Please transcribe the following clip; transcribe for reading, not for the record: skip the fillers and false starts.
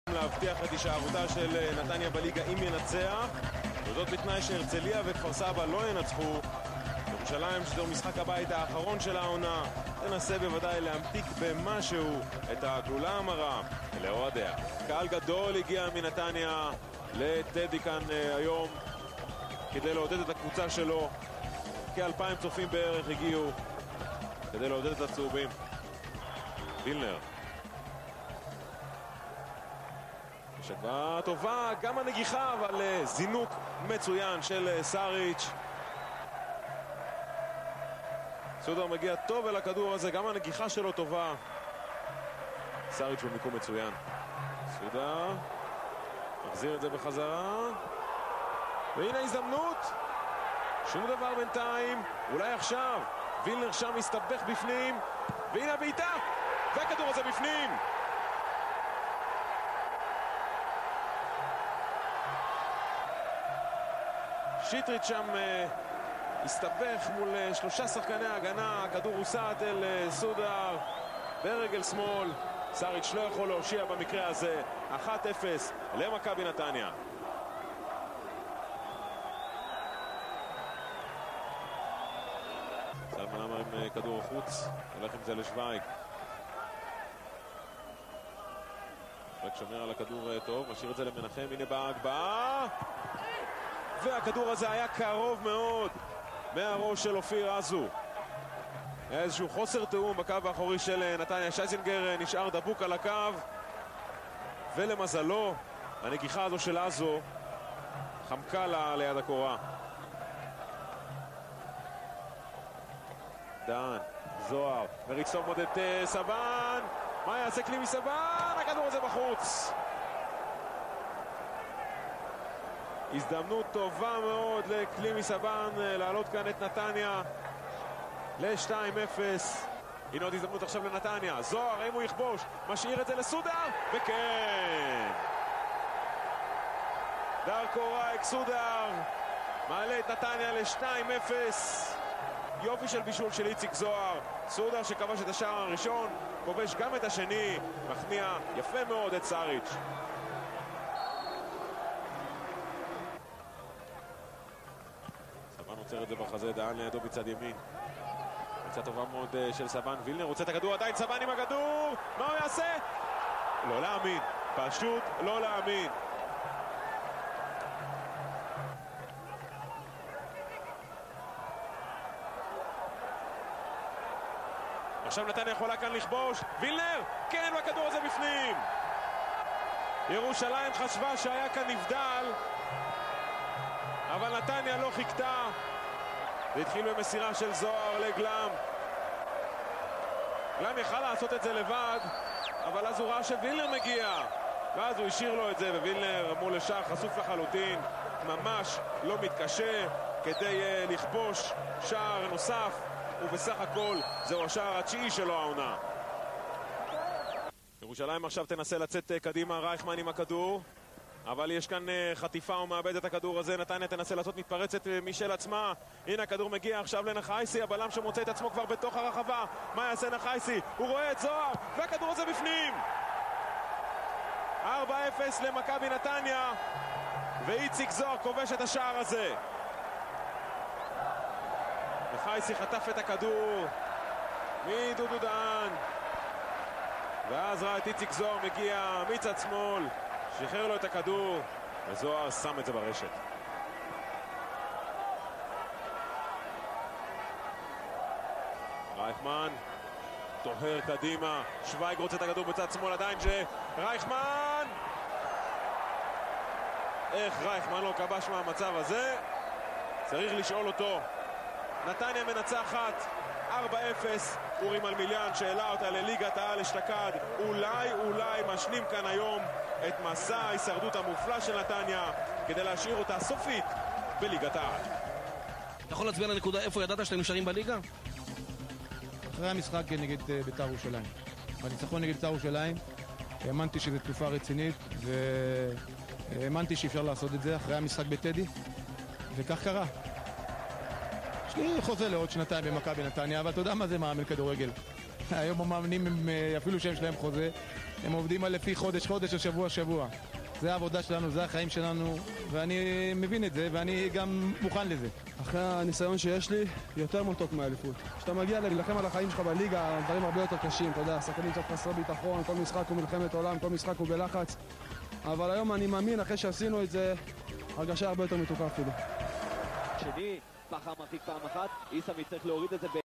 להבטיח את הישארותה של נתניה בליגה אם ינצח, וזאת בתנאי שהרצליה וכפר סבא לא ינצחו. ירושלים, שזהו משחק הבית האחרון של העונה, תנסה בוודאי להמתיק במשהו את הגלולה המרה לאוהדיה. קהל גדול הגיע מנתניה לטדי כאן היום כדי לעודד את הקבוצה שלו. כ-2,000 צופים בערך הגיעו כדי לעודד את הצהובים. וילנר, שגרה טובה, גם הנגיחה, אבל זינוק מצוין של סאריץ'. סודר מגיע טוב אל הכדור הזה, גם הנגיחה שלו טובה. סאריץ' במיקום מצוין. סודר מחזיר את זה בחזרה, והנה הזדמנות, שום דבר בינתיים, אולי עכשיו. וילנר שם מסתבך בפנים, והנה הבעיטה, והכדור הזה בפנים. שיטריץ' שם הסתבך מול 3 שחקני ההגנה, הכדור הוסט אל סודר ברגל שמאל. סאריץ' לא יכול להושיע במקרה הזה. 1-0 למכבי נתניה. סלמן עמר עם כדור החוץ, הולך עם זה לשוויג. רק שומר על הכדור טוב, משאיר את זה למנחם, הנה בהגבהה, והכדור הזה היה קרוב מאוד מהראש של אופיר עזו. איזשהו חוסר תאום בקו האחורי של נתניה. שייזינגר נשאר דבוק על הקו, ולמזלו הנגיחה הזו של עזו חמקה לה ליד הקורה. דן, זוהר, מריץ טוב מאוד את סבן, מה יעשה קלימי סבן? הכדור הזה בחוץ. הזדמנות טובה מאוד לקלימי סבן לעלות כאן את נתניה ל-2-0. הנה עוד הזדמנות עכשיו לנתניה. זוהר, האם הוא יכבוש? משאיר את זה לסודר, וכן! דרקו רייק סודר מעלה את נתניה ל-2-0. יופי של בישול של איציק זוהר. סודר שכבש את השער הראשון, כובש גם את השני, מכניע יפה מאוד את סאריץ'. סבן עוצר את זה בחזה, דהן לידו בצד ימין. קבוצה טובה מאוד של סבן. וילנר רוצה את הכדור, עדיין סבן עם הכדור, מה הוא יעשה? לא להאמין, פשוט לא להאמין. עכשיו נתניה יכולה כאן לכבוש. וילנר, כן, והכדור הזה בפנים. ירושלים חשבה שהיה כאן נבדל, אבל נתניה לא חיכתה. זה התחיל במסירה של זוהר לגלם. גלם יכל לעשות את זה לבד, אבל אז הוא ראה שווילנר מגיע, ואז הוא השאיר לו את זה, ווילנר מול השער חשוף לחלוטין, ממש לא מתקשה כדי לכבוש שער נוסף, ובסך הכל זהו השער התשיעי שלו העונה. ירושלים עכשיו תנסה לצאת קדימה, רייכמן עם הכדור, אבל יש כאן חטיפה, הוא מאבד את הכדור הזה. נתניה תנסה לעשות מתפרצת משל עצמה. הנה הכדור מגיע עכשיו לנחייסי, הבלם שמוצא את עצמו כבר בתוך הרחבה. מה יעשה נחייסי? הוא רואה את זוהר, והכדור הזה בפנים. 4-0 למכבי נתניה, ואיציק זוהר כובש את השער הזה. נחייסי חטף את הכדור מדודו דהן, ואז ראה את איציק זוהר מגיע מצד שמאל, שחרר לו את הכדור, וזוהר שם את זה ברשת. רייכמן טוהר קדימה, שוויג רוצה את הכדור בצד שמאל, עדיין רייכמן, איך רייכמן לא כבש מהמצב הזה? צריך לשאול אותו. נתניה מנצחת 4-0. אורי מלמיליאן שהעלה אותה לליגת העל אשתקד, אולי משנים כאן היום את מסע ההישרדות המופלא של נתניה כדי להשאיר אותה סופית בליגת העל. אתה יכול להצביע לנקודה איפה ידעת שאתם נשארים בליגה? אחרי המשחק נגד בית"ר ירושלים, בניצחון נגד בית"ר ירושלים, האמנתי שזו תקופה רצינית, והאמנתי שאפשר לעשות את זה אחרי המשחק בטדי, וכך קרה. יש לי חוזה לעוד 2 במכבי נתניה, אבל אתה יודע מה זה מאמן כדורגל. היום המאמנים, אפילו שהם שלהם חוזה, הם עובדים על לפי חודש או שבוע. זה העבודה שלנו, זה החיים שלנו, ואני מבין את זה, ואני גם מוכן לזה. אחרי הניסיון שיש לי, יותר מתוק מהאליפות. כשאתה מגיע להילחם על החיים שלך בליגה, הדברים הרבה יותר קשים, אתה יודע, שחקנים קצת חסרי ביטחון, כל משחק הוא מלחמת עולם, כל משחק הוא בלחץ. אבל היום אני מאמין, אחרי שעשינו את זה, הרגשה הרבה יותר מתוקה אפילו. שני, פחר מרחיק פעם אחת, איסמי צריך להוריד את זה